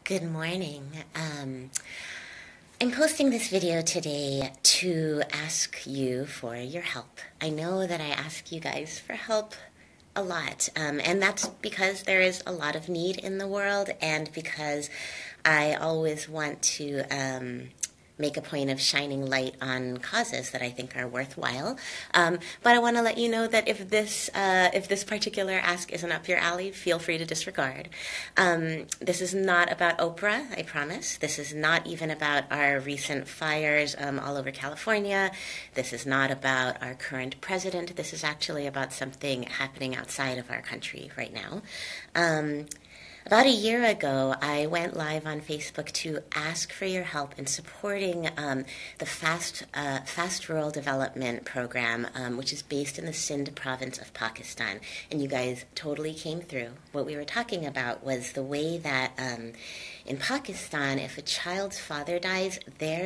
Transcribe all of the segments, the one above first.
Good morning. I'm posting this video today to ask you for your help. I know that I ask you guys for help a lot, and that's because there is a lot of need in the world, and because I always want to make a point of shining light on causes that I think are worthwhile. But I want to let you know that if this particular ask isn't up your alley, feel free to disregard. This is not about Oprah, I promise. This is not even about our recent fires all over California. This is not about our current president. This is actually about something happening outside of our country right now. About a year ago, I went live on Facebook to ask for your help in supporting the Fast Rural Development Program, which is based in the Sindh province of Pakistan. And you guys totally came through. What we were talking about was the way that in Pakistan, if a child's father dies,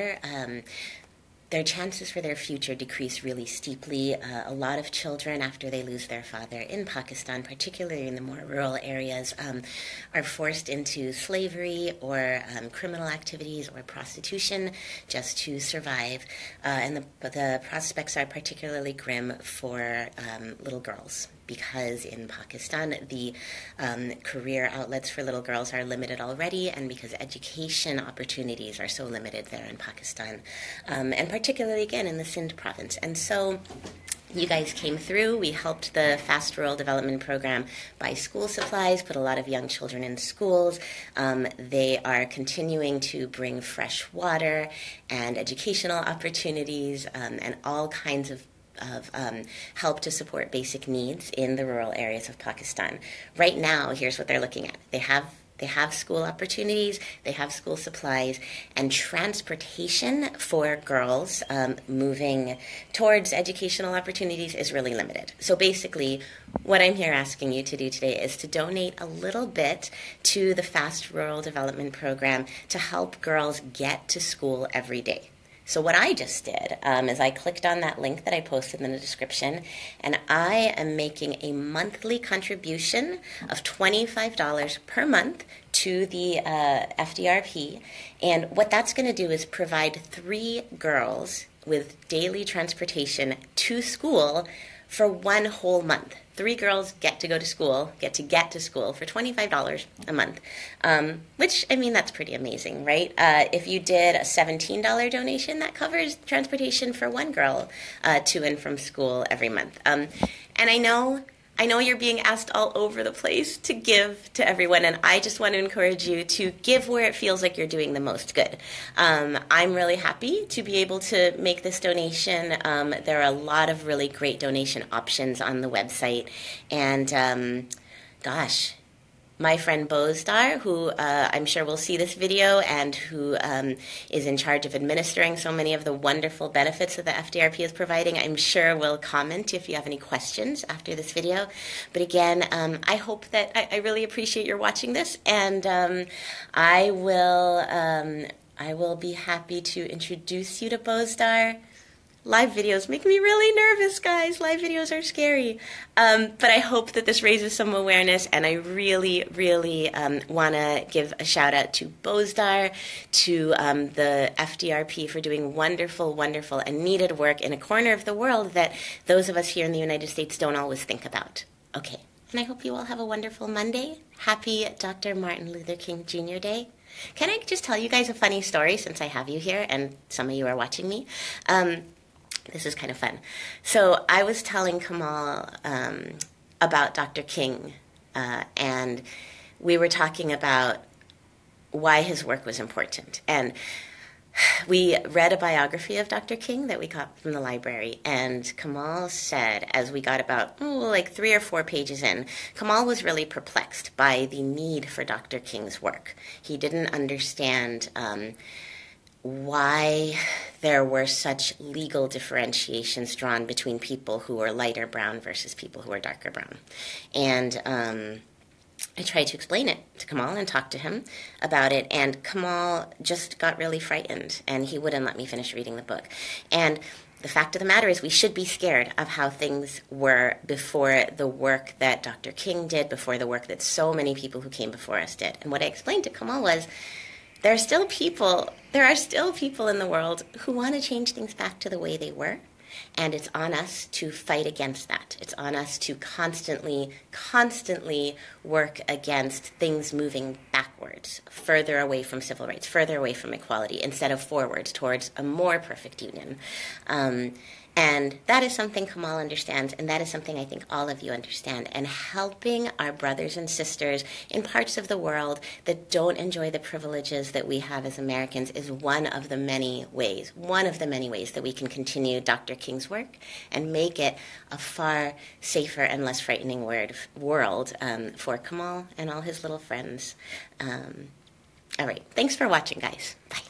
their chances for their future decrease really steeply. A lot of children, after they lose their father in Pakistan, particularly in the more rural areas, are forced into slavery or criminal activities or prostitution just to survive. And the prospects are particularly grim for little girls, because in Pakistan, the career outlets for little girls are limited already, and because education opportunities are so limited there in Pakistan, and particularly, again, in the Sindh province. And so you guys came through. We helped the Fast Rural Development Program buy school supplies, put a lot of young children in schools. They are continuing to bring fresh water and educational opportunities and all kinds of help to support basic needs in the rural areas of Pakistan. Right now, here's what they're looking at. They have school opportunities, they have school supplies, and transportation for girls moving towards educational opportunities is really limited. So basically, what I'm here asking you to do today is to donate a little bit to the Fast Rural Development Program to help girls get to school every day. So what I just did is I clicked on that link that I posted in the description, and I am making a monthly contribution of $25 per month to the FDRP. And what that's going to do is provide 3 girls with daily transportation to school for 1 whole month. 3 girls get to go to school, get to school for $25 a month, which, I mean, that's pretty amazing, right? If you did a $17 donation, that covers transportation for 1 girl to and from school every month. And I know you're being asked all over the place to give to everyone, and I just want to encourage you to give where it feels like you're doing the most good. I'm really happy to be able to make this donation. There are a lot of really great donation options on the website, and gosh, my friend Bozdar, who I'm sure will see this video and who is in charge of administering so many of the wonderful benefits that the FDRP is providing, I'm sure will comment if you have any questions after this video. But again, I hope that I really appreciate your watching this, and I will be happy to introduce you to Bozdar. Live videos make me really nervous, guys. Live videos are scary. But I hope that this raises some awareness, and I really, really want to give a shout out to Bozdar, to the FDRP for doing wonderful, wonderful and needed work in a corner of the world that those of us here in the United States don't always think about. Okay, and I hope you all have a wonderful Monday. Happy Dr. Martin Luther King Jr. Day. Can I just tell you guys a funny story since I have you here and some of you are watching me? This is kind of fun. So I was telling Kamal about Dr. King, and we were talking about why his work was important. And we read a biography of Dr. King that we got from the library, and Kamal said, as we got about like 3 or 4 pages in, Kamal was really perplexed by the need for Dr. King's work. He didn't understand why there were such legal differentiations drawn between people who were lighter brown versus people who were darker brown. And I tried to explain it to Kamal and talk to him about it, and Kamal just got really frightened, and he wouldn't let me finish reading the book. And the fact of the matter is we should be scared of how things were before the work that Dr. King did, before the work that so many people who came before us did. And what I explained to Kamal was there are still people in the world who want to change things back to the way they were. And it's on us to fight against that. It's on us to constantly work against things moving backwards, further away from civil rights, further away from equality, instead of forwards towards a more perfect union. And that is something Kamal understands, and that is something I think all of you understand. And helping our brothers and sisters in parts of the world that don't enjoy the privileges that we have as Americans is one of the many ways that we can continue Dr. King's work and make it a far safer and less frightening world for Kamal and all his little friends. All right, thanks for watching, guys. Bye.